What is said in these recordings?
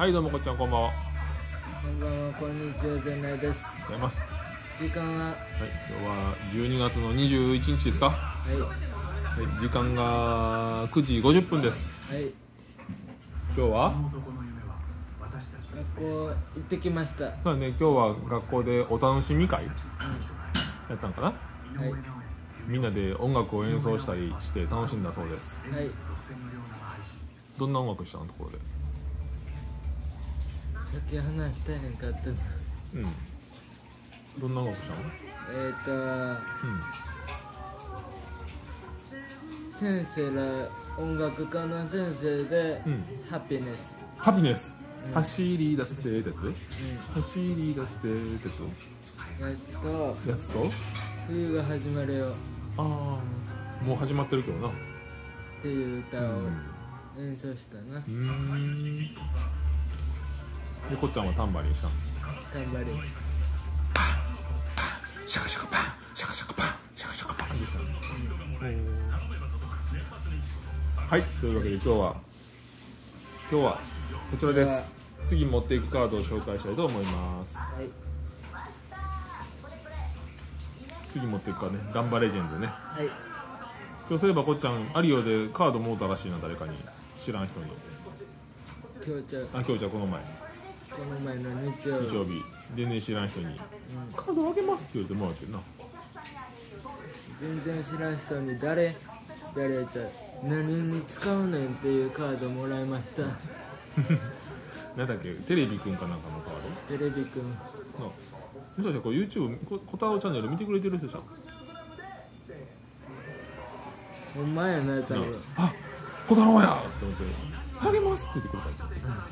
はいどうもこっちゃんこんばんは。 こんばんは、こんにちはじゃないです。 おはようございます。 時間は、 はい、今日は12月の21日ですか。 ははい、時間が9時50分です。 い、はい、 今日は学校行ってきました。はそうだね、今日は学校でお楽しみ会やったんかな。 い、 みんなで音楽を演奏したりして楽しんだそうです。 はい、 どんな音楽したのところで。 さっき話したやんかったの。 どんな音楽したの。 先生ら、音楽家の先生で、ハピネス。 ハピネス、走り出せってやつ、走り出せってやつと冬が始まるよああもう始まってるけどなっていう歌を演奏したな。 でこっちゃんはタンバリンしたの。 タンバリン。 シャカシャカパンシャカシャカパンシャカシャカパンでしたね。はいというわけで今日はこちらです。次持っていくカードを紹介したいと思います。 はい、 次持っていくからね、ガンバレジェンズね。 はい、 今日そういえばこっちゃんアリオでカード持うたらしいな、誰かに、知らん人に。 今日ちゃう、 今日じゃこの前の日曜日全然知らん人に、カードあげますって言ってもらってるな。 全然知らん人に誰やちゃう、何に使うねんっていうカードもらいました。 なんだっけ、テレビくんかなんかのカード。 テレビくん。 もしかしてこう YouTube こたろチャンネル見てくれてる人じゃん。 ほんまやな、多分。 あ、こたろやって思ってあげますって言ってくれたんですよ。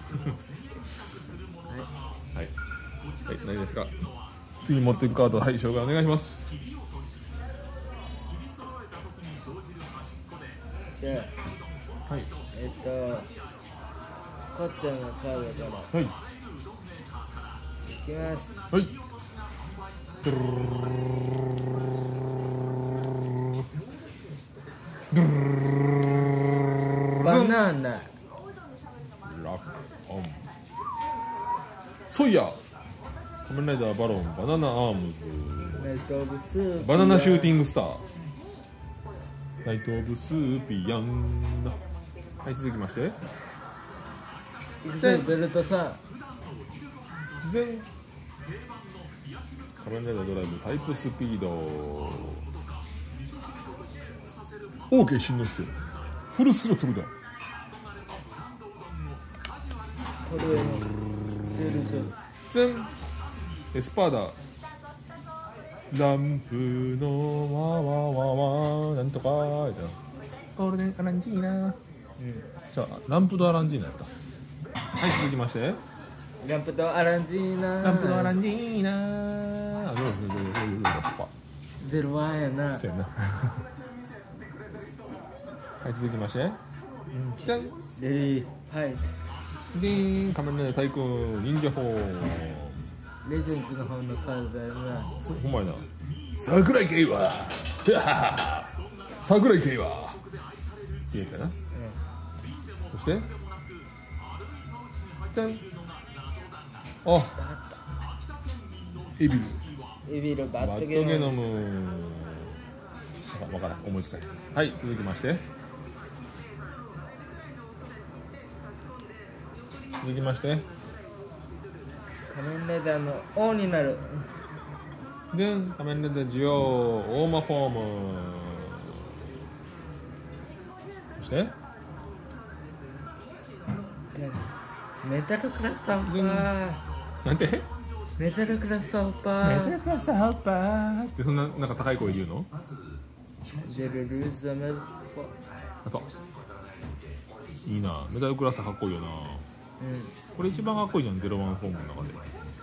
はい、はい、何ですか。次持っていくカード、はい、紹介お願いします。 じゃあ、 はい、 こっちゃんのカードからはい、 いきます。 はい。 バナナ。 ラックオン。ソイヤー。仮面ライダーバロン、バナナアームズ。 ナイトオブスーピアン。 バナナシューティングスター。ナイトオブスーピアン。はい、続きまして。 ベルトさん。 全仮面ライダードライブタイプスピード。オーケーしんのすけフルスロットルだ。 これのベルト。 全エスパーダ。ランプのワワワワなんとかゴールデンアランジーナ。じゃあランプドアランジーナやった。はい、続きまして。 ランプとアランジーナ。 ランプドアランジーナ。あ、どうゼロワンやな。 そうやな。はい、続きまして。じゃん。 レディーファイト。 でーん、仮面ライダータイクーン忍者フォーム。 レジェンズの方のカードだよな。 そう、ほんまやな。桜井慶は桜井慶はっていうやつやな。そしてじゃん。あ、エビルエビルババットットゲゲノノム。 ム。わからん、思いつかへん。はい、続きまして仮面ライダーの王になる。 でん、仮面ライダージオオーマフォーム。そしてメタルクラスターホッパなんてー。メタルクラスターホッパー。 クラスハッパーってそんななんか高い声で言うの。 ジェルルーザメルスポ。 やっぱいいな、メタルクラスターかっこいいよな。これ一番かっこいいじゃん、ゼロワンフォームの中で。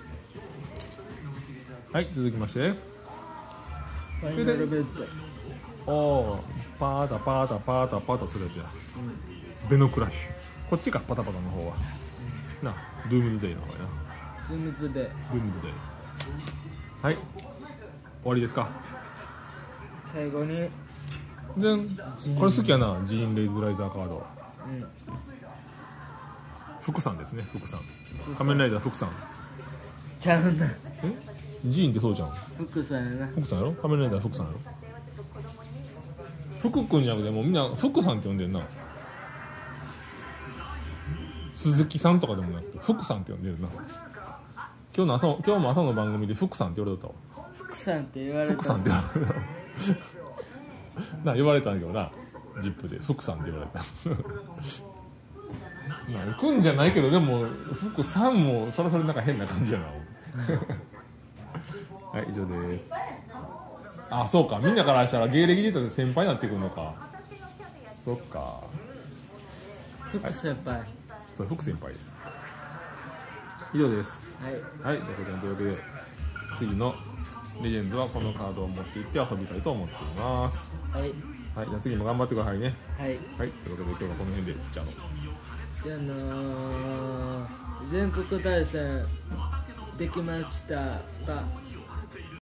はい、続きましてファイナルベッド。 おー、パータパータパータパータするやつや。ベノクラッシュ。こっちか、パタパタの方は。な、ドゥームズデイの方やな。 ズムズで。 ドゥームズデイ。はい、終わりですか。 最後にこれ好きやな、ジーン・レイズライザーカード。 福さんですね。福さん。仮面ライダー福さん。 ちゃうな。 ジーンってそうじゃん。 福さんやな。 福さんやろ。仮面ライダー福さんやろ。福くんじゃなくてもうみんな福さんって呼んでるな。鈴木さんとかでもなくて福さんって呼んでるな。今日も朝の番組で福さんって言われたわ。 福さんって言われた。 福さんって言われたな、言われたんだけどな、ジップで福さんって言われたな、くんじゃないけど、でも福さんもそれなんか変な感じやなはい、以上です。あ、そうか、みんなからしたら芸歴で言ったら先輩になってくるのか。そっか、 福先輩。 それ福先輩です。以上です。 はい。 はい、というわけで次のレジェンズはこのカードを持っていって遊びたいと思っています。 はい。 はい、じゃあ次も頑張ってくださいね。 はい。 はい、というわけで今日はこの辺でじゃあ全国大戦できました。